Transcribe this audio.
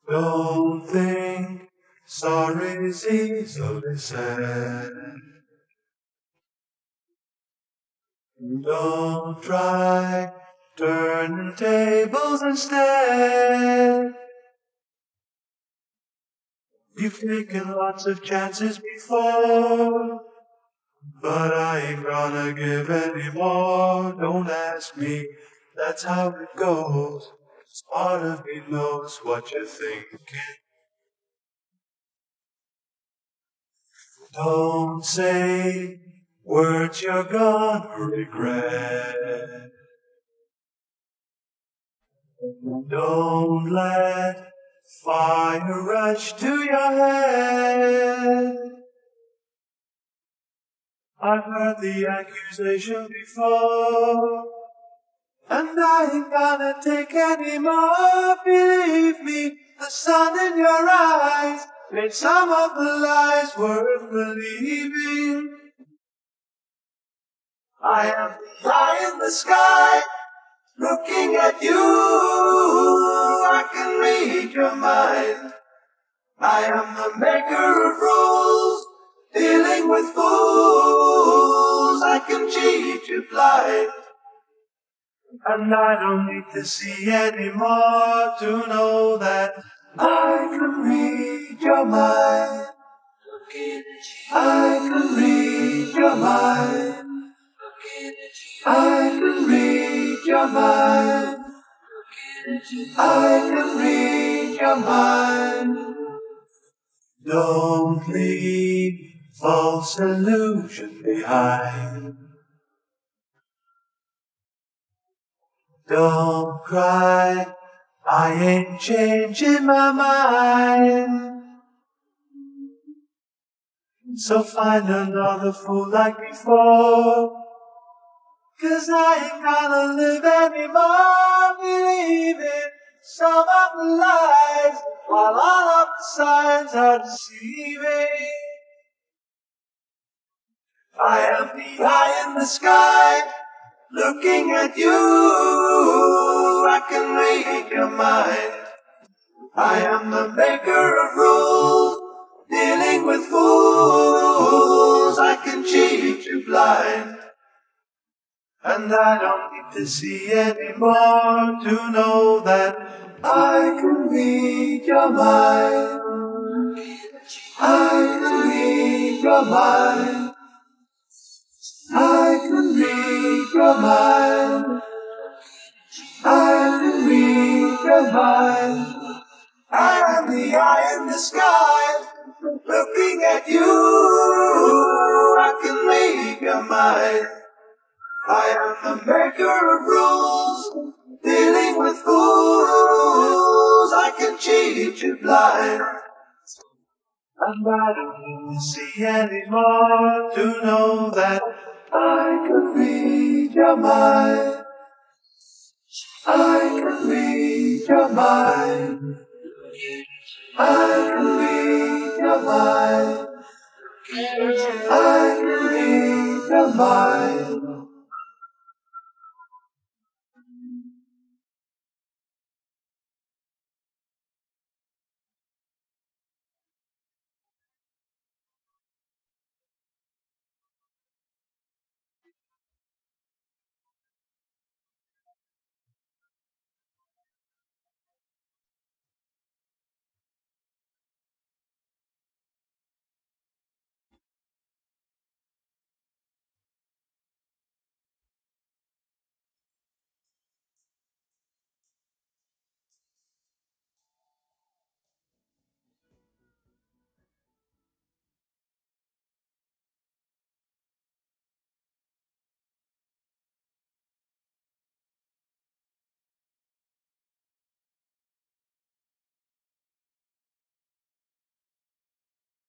Don't think sorry is easily said. Don't try turning tables instead. You've taken lots of chances before, but I ain't gonna give any more. Don't ask me, that's how it goes. Part of me knows what you're thinking. Don't say words you're gonna regret. Don't let fire rush to your head. I've heard the accusation before, and I ain't gonna take any more. Believe me, the sun in your eyes made some of the lies worth believing. I am the eye in the sky, looking at you. I can read your mind. I am the maker of rules, dealing with fools. I can cheat you blind. And I don't need to see anymore to know that I can read your mind. I can read your mind. I can read your mind. I can read your mind. Don't leave false illusion behind. Don't cry, I ain't changing my mind. So find another fool like before, 'cause I ain't gonna live anymore believing some of the lies, while all of the signs are deceiving. I am the eye in the sky, looking at you. I can read your mind. I am the maker of rules, dealing with fools. I can cheat you blind. And I don't need to see anymore to know that I can read your mind. I can read your mind. I can read your mind. I can read your mind. I am the eye in the sky, looking at you. I can read your mind. I am the maker of rules, dealing with fools. I can cheat you blind. And I don't need to see anymore to know that I can read your mind. I can read your mind. I can read your mind. I can read your mind.